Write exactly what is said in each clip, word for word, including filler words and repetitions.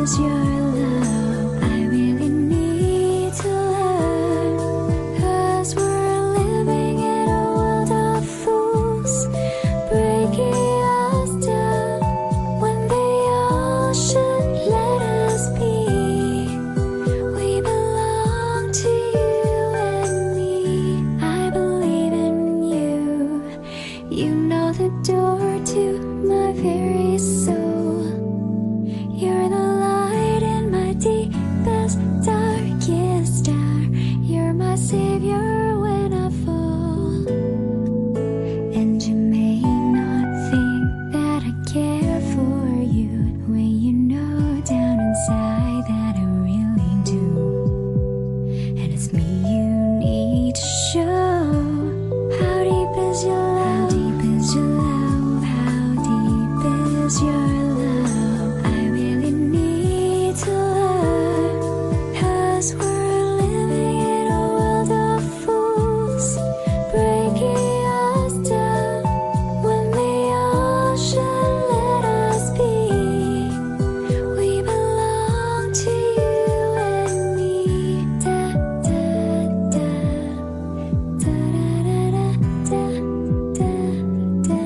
is your love? I really need to learn, 'cause we're living in a world of fools, breaking us down when they all should let us be. We belong to you and me. I believe in you. You know the door to my very soul. You're the light in my deepest, darkest hour. You're my savior when I fall. And you may not think that I care for you, when you know down inside that I really do. And it's me you need to show. How deep is your love? How deep is your love? How deep is your love? I really need to learn, 'cause we're living in a world of fools, breaking us down when they all should let us be. We belong to you and me. Da da da da da da da da da.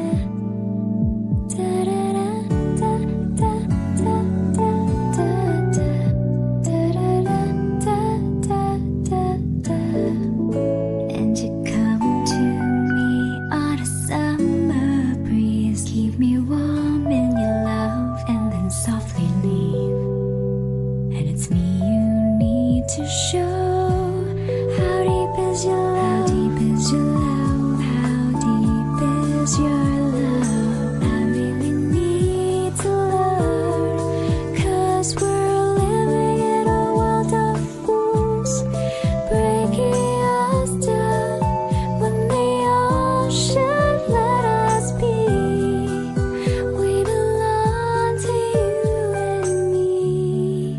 And you come to me on a summer breeze, keep me warm in your love, and then softly leave. And it's me you need to show. How deep is your love? How deep is your love? How deep is your love? I really need to learn, 'cause we're living in a world of fools, breaking us down when they all should let us be. We belong to you and me.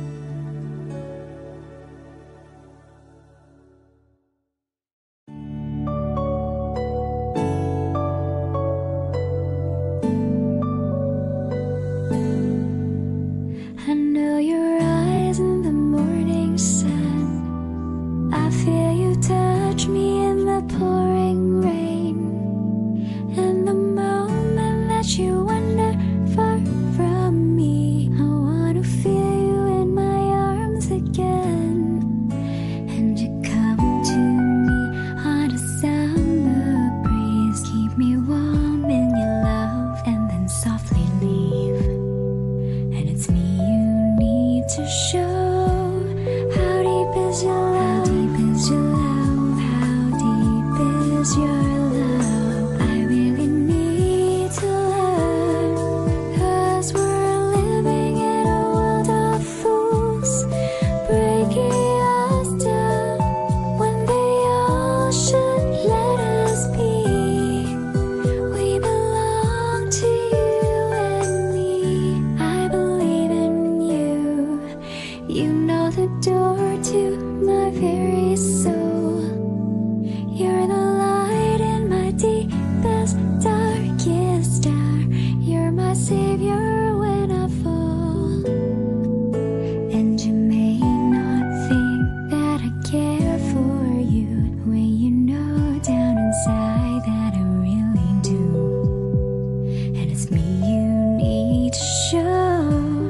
I know your eyes in the morning sun. I feel you touch me in the pouring rain. And the moment that you wander far from me, I want to feel you in my arms again. And you come to me on a summer breeze, keep me warm in your love, and then softly leave. And it's me you need to show. How deep is your love? How deep is your love? How deep is your love? I really need to learn, 'cause we're living in a world of fools, breaking us down when they all should let us be. We belong to you and me. I believe in you. You know the door to my very soul. You're the light in my deepest, darkest hour. You're my savior when I fall. And you may not think that I care for you, when you know down inside that I really do. And it's me you need to show.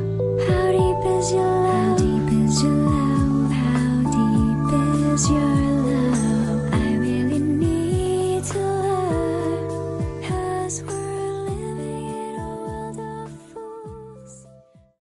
How deep is your love? How deep is your love? How deep is your